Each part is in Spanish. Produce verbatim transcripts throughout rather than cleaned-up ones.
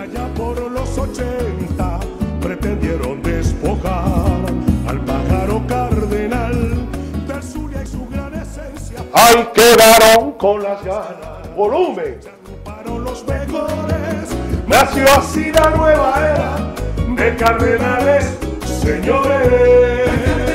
allá por los ochenta pretendieron despojar al pájaro cardenal del Zulia y su gran esencia. ¡Ay, quedaron con las ganas! ¡Volumen! Se agruparon los mejores. Nació así la nueva era de cardenales, señores.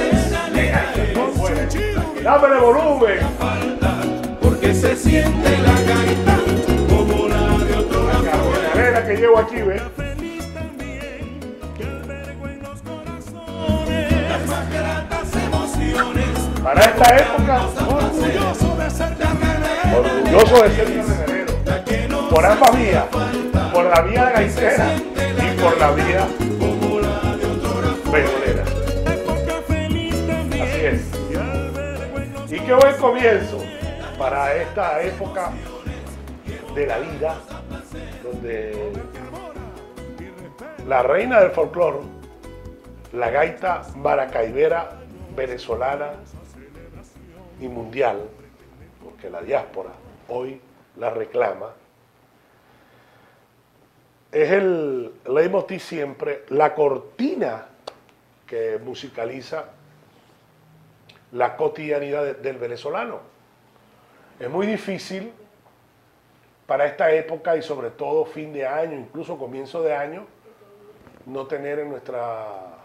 ¡Dámele volumen! Porque se siente la gaita como la de otro La cardenalera que llevo aquí, ¿ves? feliz también que albergo en los corazones las más gratas emociones. Para esta época, Orgulloso de ser cardenal, orgulloso de ser cardenalero. Por ambas vías, por la vía de gaitera y por la vía baiolera. época feliz también. Así es. Que albergo en los Y qué buen comienzo para esta época de la vida, donde la reina del folclore, la gaita maracaibera venezolana y mundial, porque la diáspora hoy la reclama, es el leitmotiv siempre, la cortina que musicaliza la cotidianidad de, del venezolano. Es muy difícil para esta época y sobre todo fin de año, incluso comienzo de año, no tener en, nuestra,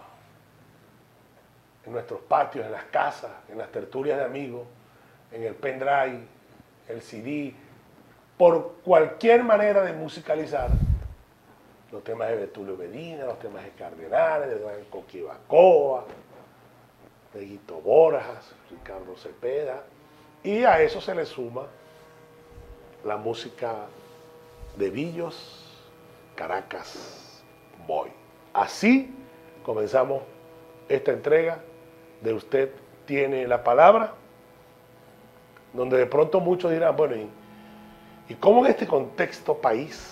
en nuestros patios, en las casas, en las tertulias de amigos, en el pendrive, el C D, por cualquier manera de musicalizar los temas de Betulio Medina, los temas de Cardenales, de Don Coquibacoa, de Guito Borjas, Ricardo Cepeda, y a eso se le suma la música de Billos, Caracas Boy. Así comenzamos esta entrega de Usted Tiene la Palabra, donde de pronto muchos dirán, bueno, ¿y, y cómo en este contexto país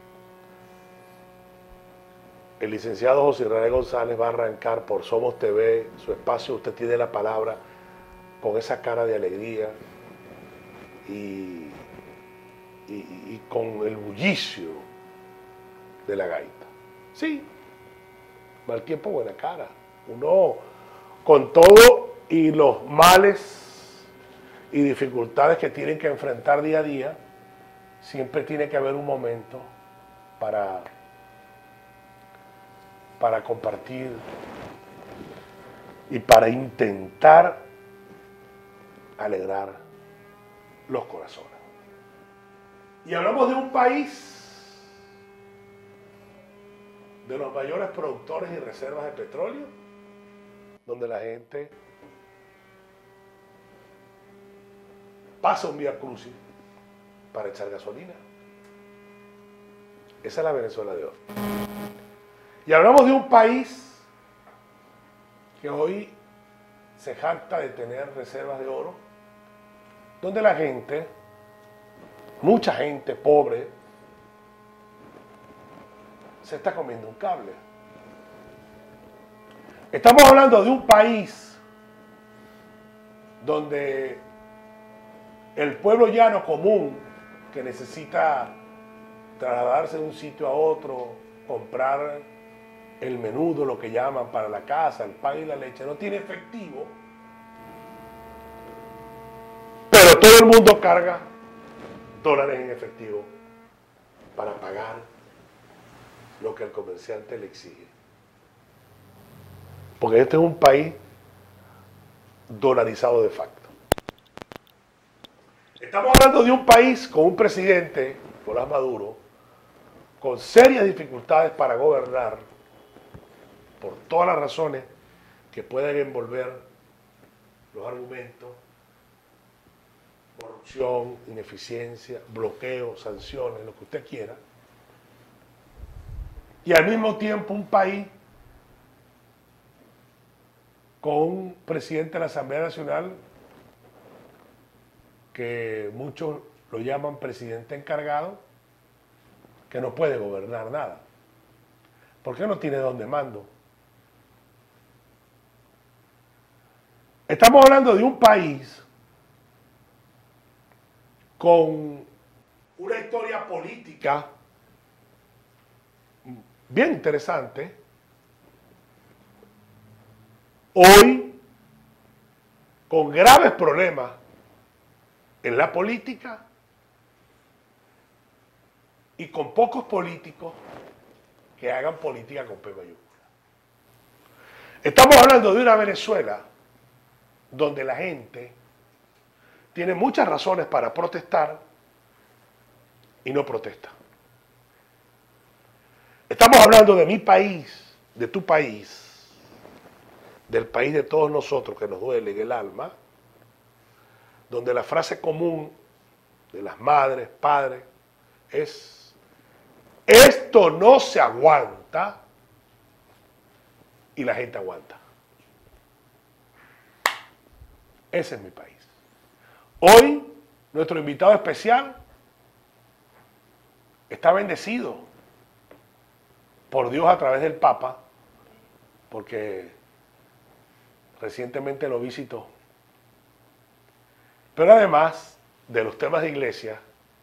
el licenciado José Israel González va a arrancar por Somos T V, su espacio Usted Tiene la Palabra, con esa cara de alegría y, y, y con el bullicio de la gaita? Sí, mal tiempo, buena cara. Uno, con todo y los males y dificultades que tienen que enfrentar día a día, siempre tiene que haber un momento para... para compartir y para intentar alegrar los corazones. Y hablamos de un país de los mayores productores y reservas de petróleo, donde la gente pasa un vía crucis para echar gasolina. Esa es la Venezuela de hoy. Y hablamos de un país que hoy se jacta de tener reservas de oro, donde la gente, mucha gente pobre, se está comiendo un cable. Estamos hablando de un país donde el pueblo llano común, que necesita trasladarse de un sitio a otro, comprar el menudo, lo que llaman para la casa, el pan y la leche, no tiene efectivo, pero todo el mundo carga dólares en efectivo para pagar lo que el comerciante le exige. Porque este es un país dolarizado de facto. Estamos hablando de un país con un presidente, Nicolás Maduro, con serias dificultades para gobernar, por todas las razones que pueden envolver los argumentos: corrupción, ineficiencia, bloqueo, sanciones, lo que usted quiera. Y al mismo tiempo un país con un presidente de la Asamblea Nacional que muchos lo llaman presidente encargado, que no puede gobernar nada. ¿Por qué no tiene dónde mando? Estamos hablando de un país con una historia política bien interesante. Hoy, con graves problemas en la política y con pocos políticos que hagan política con P mayúscula. Estamos hablando de una Venezuela donde la gente tiene muchas razones para protestar y no protesta. Estamos hablando de mi país, de tu país, del país de todos nosotros que nos duele en el alma, donde la frase común de las madres, padres, es: esto no se aguanta, y la gente aguanta. Ese es mi país. Hoy, nuestro invitado especial está bendecido por Dios a través del Papa, porque recientemente lo visitó. Pero además de los temas de iglesia,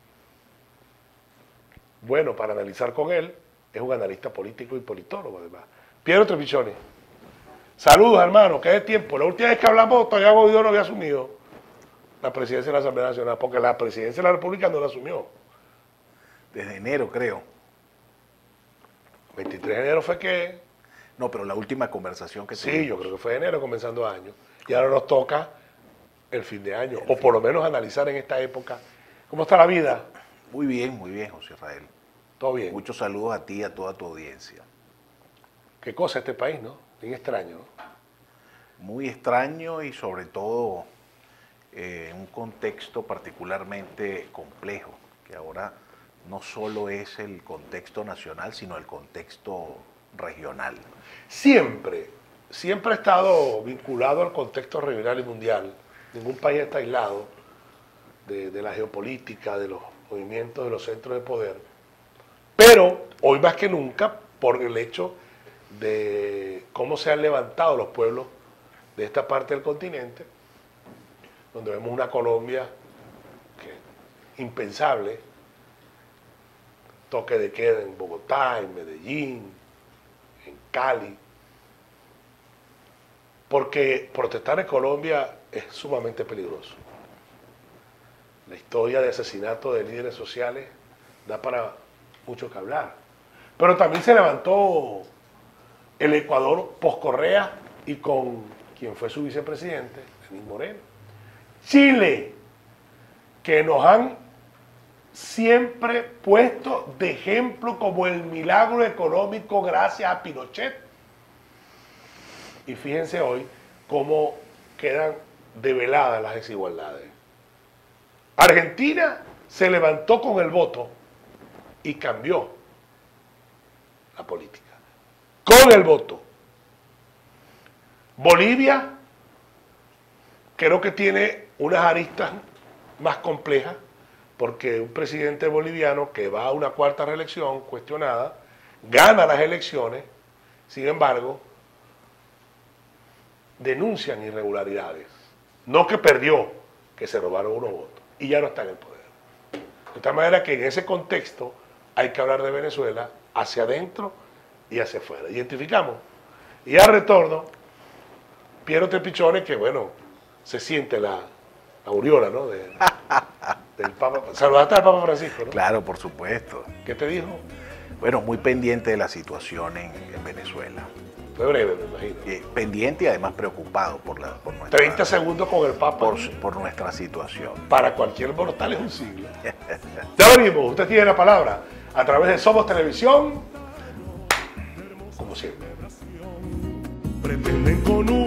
bueno, para analizar con él, es un analista político y politólogo además. Piero Trepichoni. Saludos, hermano, que es tiempo. La última vez que hablamos, todavía Guaidó no había asumido la presidencia de la Asamblea Nacional, porque la presidencia de la República no la asumió. Desde enero, creo. veintitrés de enero fue que... No, pero la última conversación que Sí, tuvimos. yo creo que fue de enero, comenzando año. Y ahora nos toca el fin de año, o por lo menos analizar en esta época cómo está la vida. Muy bien, muy bien, José Rafael. Todo bien. Muchos saludos a ti y a toda tu audiencia. Qué cosa este país, ¿no? Bien extraño, ¿no? Muy extraño y sobre todo eh, en un contexto particularmente complejo, que ahora no solo es el contexto nacional, sino el contexto regional. Siempre, siempre ha estado vinculado al contexto regional y mundial. Ningún país está aislado de, de la geopolítica, de los movimientos, de los centros de poder. Pero hoy más que nunca, por el hecho de cómo se han levantado los pueblos de esta parte del continente, donde vemos una Colombia que, impensable, toque de queda en Bogotá, en Medellín, en Cali, porque protestar en Colombia es sumamente peligroso. La historia de asesinato de líderes sociales da para mucho que hablar. Pero también se levantó el Ecuador post-Correa y con quien fue su vicepresidente, Lenín Moreno. Chile, que nos han siempre puesto de ejemplo como el milagro económico gracias a Pinochet. Y fíjense hoy cómo quedan develadas las desigualdades. Argentina se levantó con el voto y cambió la política. Con el voto. Bolivia creo que tiene unas aristas más complejas, porque un presidente boliviano que va a una cuarta reelección cuestionada, gana las elecciones, sin embargo, denuncian irregularidades. No que perdió, que se robaron unos votos y ya no está en el poder. De tal manera que en ese contexto hay que hablar de Venezuela hacia adentro y hacia afuera. Identificamos. Y al retorno, Piero Trepichoni, que bueno, se siente la, la aureola, ¿no? De, del Papa. Saludaste al Papa Francisco, ¿no? Claro, por supuesto. ¿Qué te dijo? Bueno, muy pendiente de la situación en, en Venezuela. Fue breve, me imagino. Eh, pendiente y además preocupado por, la, por, nuestra, treinta segundos con el Papa. por, por nuestra situación. Para cualquier mortal es un siglo. Ya venimos, usted tiene la palabra a través de Somos Televisión, como siempre. Pretenden con un